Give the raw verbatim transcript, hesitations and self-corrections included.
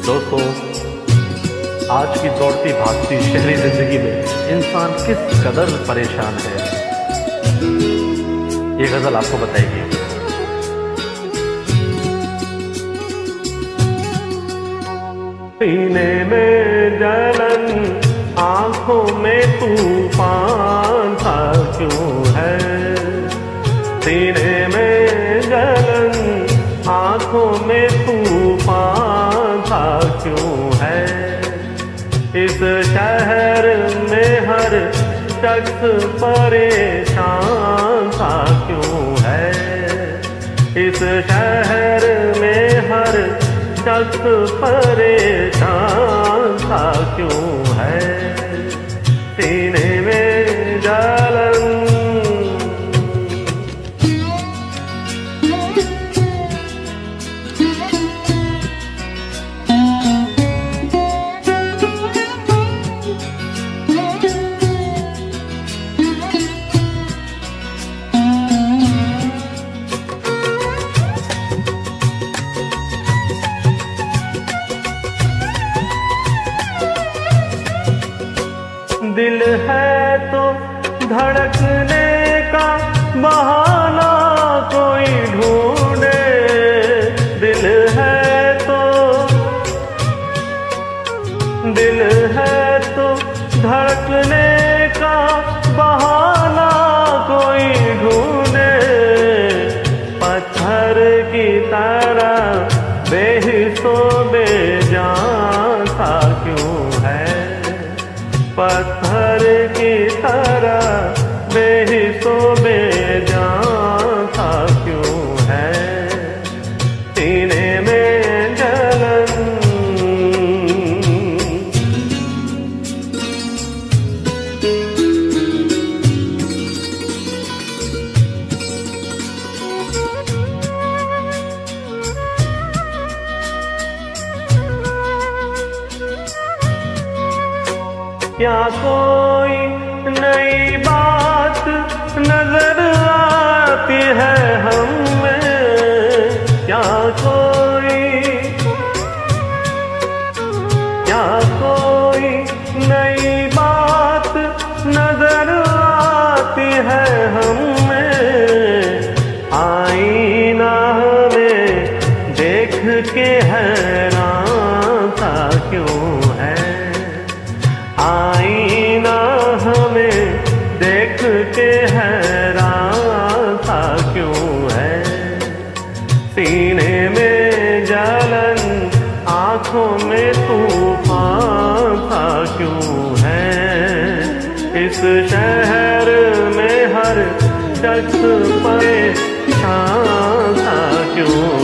दोस्तों, आज की दौड़ती भागती शहरी जिंदगी में इंसान किस कदर परेशान है, ये गजल आपको बताएगी। सीने में जलन, आंखों में तूफान सा क्यों है। सीने में जलन, आंखों में तूफान सा क्यों है। इस शहर में हर शख्स परेशान सा क्यों है। इस शहर में हर शख्स परेशान सा क्यों है। सीने में जलन, दिल है तो धड़कने का बहाना कोई ढूंढे। दिल है तो दिल है तो धड़कने का बहाना कोई ढूंढे। पत्थर की तरह बेहिस्सो बेजान सा क्यों है। पत्थर की तरह बेहिस्सो बेजान सा क्यों है। सीने में जलन, क्या कोई नई बात नजर आती है हमें। क्या कोई क्या कोई नई बात नजर आती है हमें। आईना में देख के हैरान सा क्यों है। आईना हमें देख के हैरान सा क्यों है। सीने में जलन, आंखों में तूफान सा क्यों है। इस शहर में हर शख्स परेशान सा क्यों